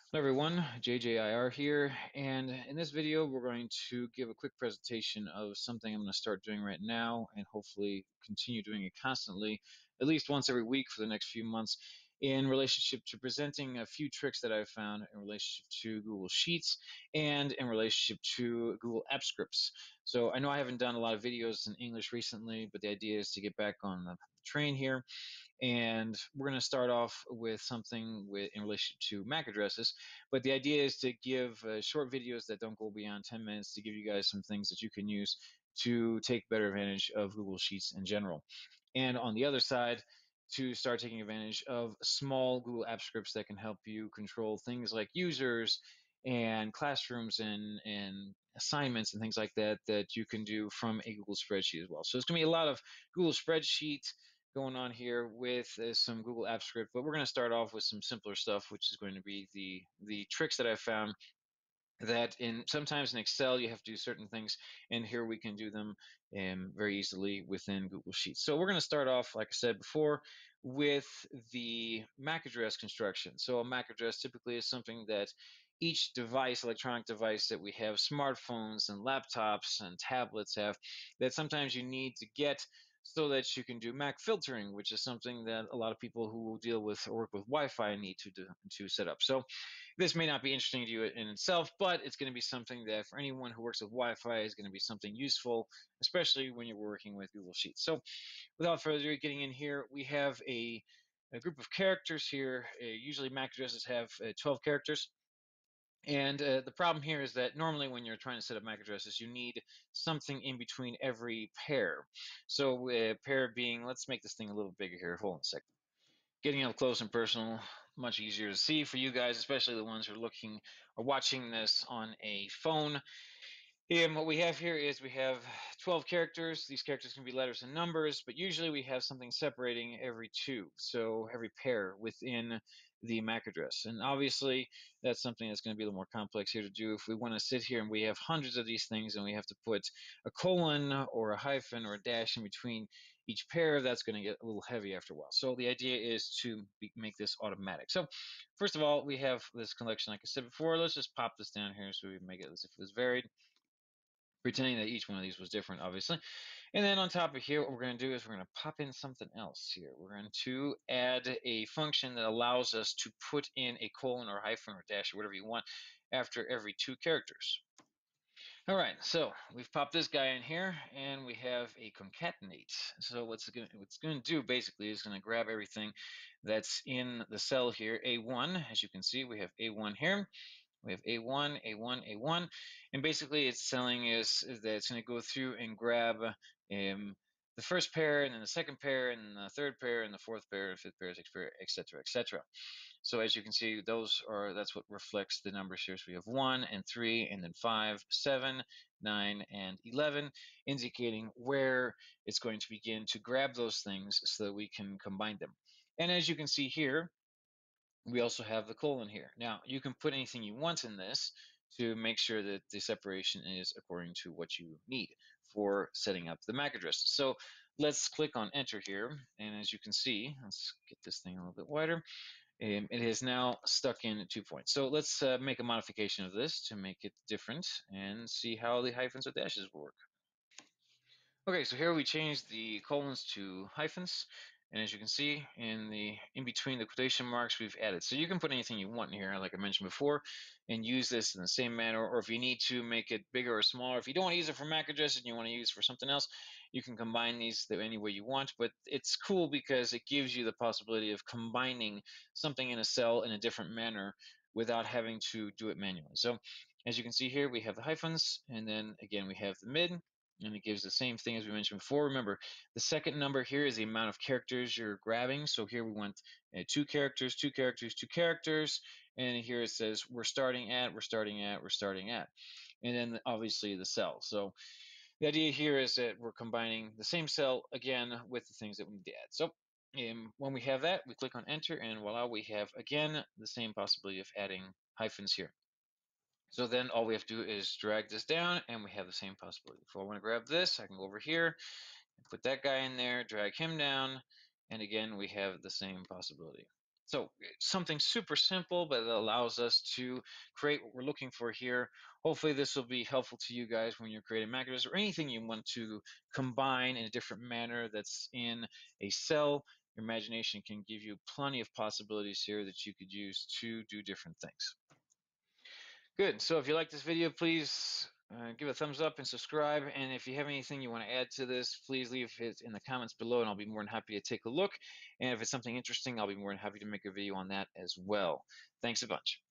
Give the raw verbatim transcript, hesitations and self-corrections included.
Hello everyone, J J I R here, and in this video we're going to give a quick presentation of something I'm going to start doing right now and hopefully continue doing it constantly, at least once every week for the next few months, in relationship to presenting a few tricks that I've found in relationship to Google Sheets and in relationship to Google Apps Scripts. So I know I haven't done a lot of videos in English recently, but the idea is to get back on the train here. And we're going to start off with something with, in relation to M A C addresses. But the idea is to give uh, short videos that don't go beyond ten minutes to give you guys some things that you can use to take better advantage of Google Sheets in general. And on the other side, to start taking advantage of small Google Apps Scripts that can help you control things like users and classrooms and, and assignments and things like that that you can do from a Google spreadsheet as well. So it's going to be a lot of Google Spreadsheet going on here with uh, some Google Apps Script, but we're going to start off with some simpler stuff, which is going to be the the tricks that I've found that in sometimes in Excel you have to do certain things, and here we can do them um, very easily within Google Sheets. So we're going to start off, like I said before, with the M A C address construction. So a M A C address typically is something that each device, electronic device that we have, smartphones and laptops and tablets have, that sometimes you need to get so that you can do M A C filtering, which is something that a lot of people who deal with or work with Wi-Fi need to do, to set up. So this may not be interesting to you in itself, but it's going to be something that for anyone who works with Wi-Fi is going to be something useful, especially when you're working with Google Sheets. So without further ado, getting in here, we have a, a group of characters here. Uh, usually M A C addresses have uh, twelve characters. And uh, the problem here is that normally when you're trying to set up M A C addresses, you need something in between every pair. So a uh, pair being, let's make this thing a little bigger here. Hold on a second. Getting up close and personal, much easier to see for you guys, especially the ones who are looking or watching this on a phone. And what we have here is we have twelve characters. These characters can be letters and numbers, but usually we have something separating every two, so every pair within the M A C address. And obviously, that's something that's going to be a little more complex here to do. If we want to sit here and we have hundreds of these things and we have to put a colon or a hyphen or a dash in between each pair, that's going to get a little heavy after a while. So the idea is to be, make this automatic. So first of all, we have this collection, like I said before. Let's just pop this down here so we make it as if it was varied, pretending that each one of these was different, obviously. And then on top of here, what we're going to do is we're going to pop in something else here. We're going to add a function that allows us to put in a colon or hyphen or dash or whatever you want after every two characters. All right, so we've popped this guy in here, and we have a concatenate. So what's going what's going to do basically is going to grab everything that's in the cell here, A one. As you can see, we have A one here. We have A one, A one, A one, and basically it's telling us is that it's going to go through and grab um, the first pair, and then the second pair, and the third pair, and the fourth pair, fifth pair, sixth pair, et cetera, et cetera. So as you can see, those are that's what reflects the numbers here. So we have one and three, and then five, seven, nine, and eleven, indicating where it's going to begin to grab those things so that we can combine them. And as you can see here, we also have the colon here. Now, you can put anything you want in this to make sure that the separation is according to what you need for setting up the M A C addresses. So let's click on enter here. And as you can see, let's get this thing a little bit wider. Um, it is now stuck in two points. So let's uh, make a modification of this to make it different and see how the hyphens or dashes work. Okay, so here we changed the colons to hyphens. And as you can see, in the in between the quotation marks, we've added. So you can put anything you want in here, like I mentioned before, and use this in the same manner. Or if you need to make it bigger or smaller, if you don't want to use it for M A C addresses and you want to use it for something else, you can combine these any way you want. But it's cool because it gives you the possibility of combining something in a cell in a different manner without having to do it manually. So as you can see here, we have the hyphens, and then again, we have the mid, and it gives the same thing as we mentioned before. Remember, the second number here is the amount of characters you're grabbing. So here we want uh, two characters, two characters, two characters, and here it says we're starting at, we're starting at, we're starting at, and then obviously the cell. So the idea here is that we're combining the same cell again with the things that we need to add. So um, when we have that, we click on enter, and voila, we have again the same possibility of adding hyphens here. So then all we have to do is drag this down and we have the same possibility. If I want to grab this, I can go over here and put that guy in there, drag him down, and again, we have the same possibility. So something super simple, but it allows us to create what we're looking for here. Hopefully this will be helpful to you guys when you're creating macros or anything you want to combine in a different manner that's in a cell. Your imagination can give you plenty of possibilities here that you could use to do different things. Good. So if you like this video, please uh, give a thumbs up and subscribe. And if you have anything you want to add to this, please leave it in the comments below, and I'll be more than happy to take a look. And if it's something interesting, I'll be more than happy to make a video on that as well. Thanks a bunch.